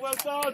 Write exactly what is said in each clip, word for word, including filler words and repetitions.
well done.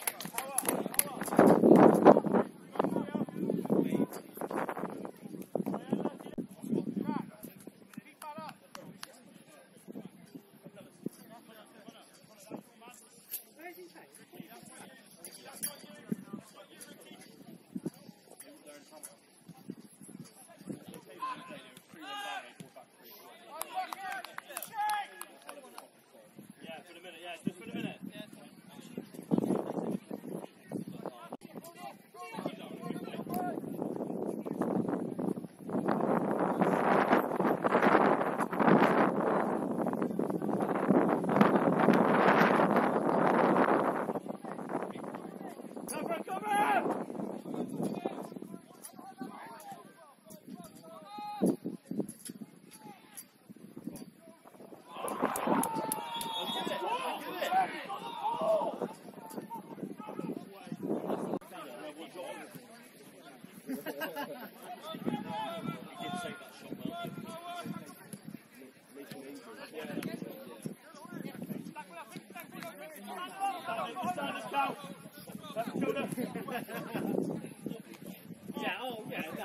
Yeah, oh yeah, no.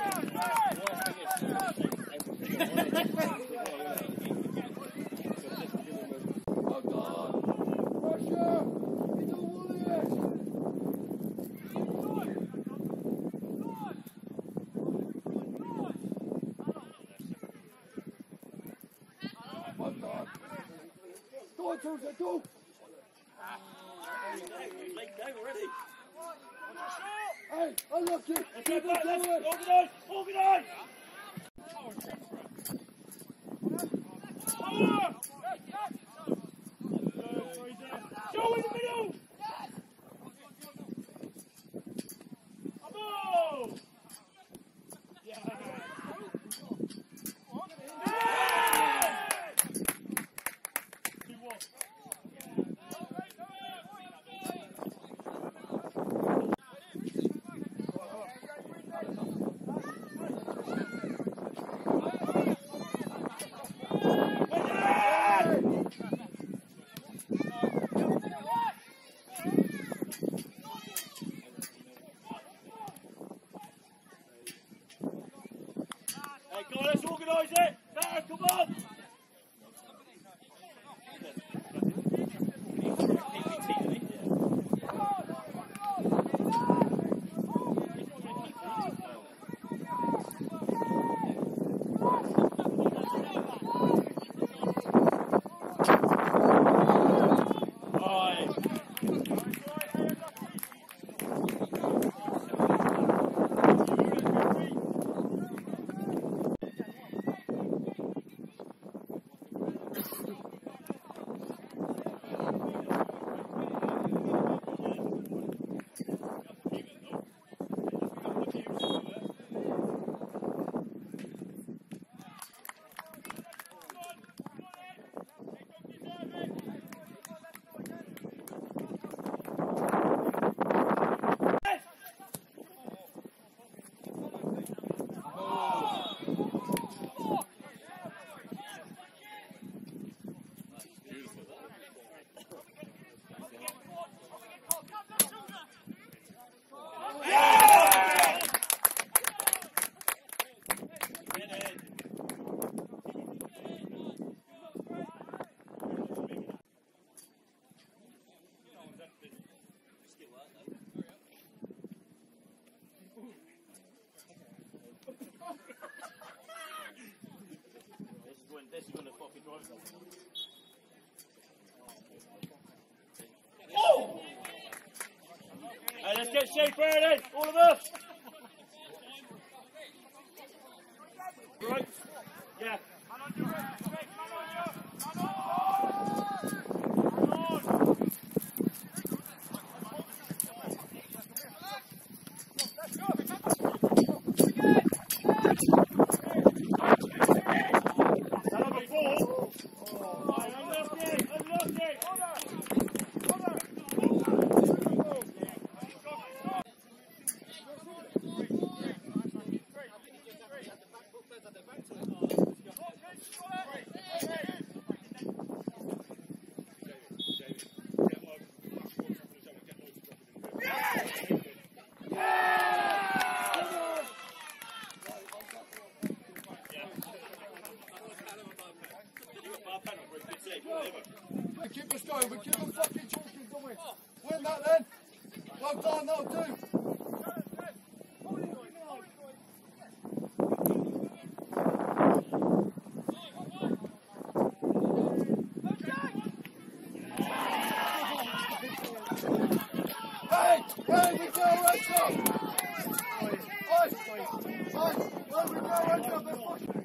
Oh God! Pressure! You don't want it! Oh God! Go on, Tuesday, go! Hey, unlucky! Keep it going! Organise! Organise! Power! Go in the middle! Bravo! Yeah! Hey, come on, let's organise it! Darren, come on! This is going to fucking drive something. Oh! Hey, let's get Shape in, all of us! Right? Yeah. Back to We keep us going, we keep them fucking talking, don't we? Win that then. Well done, that'll do. Hey, hey, we go, right up. Oi, oi, oi, we go, right up.